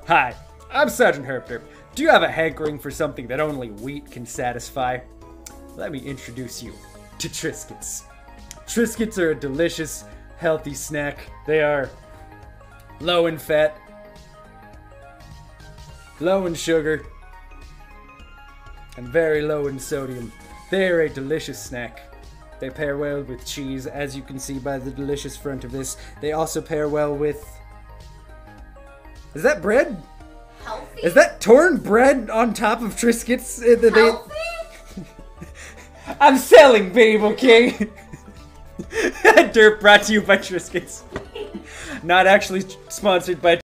Hi, I'm Sergeant Herpderp. Do you have a hankering for something that only wheat can satisfy? Let me introduce you to Triscuits. Triscuits are a delicious, healthy snack. They are low in fat, low in sugar, and very low in sodium. They are a delicious snack. They pair well with cheese, as you can see by the delicious front of this. They also pair well with... Is that bread? Healthy? Is that torn bread on top of Triscuits? Healthy? I'm selling, babe, okay? Derp brought to you by Triscuits. Not actually sponsored by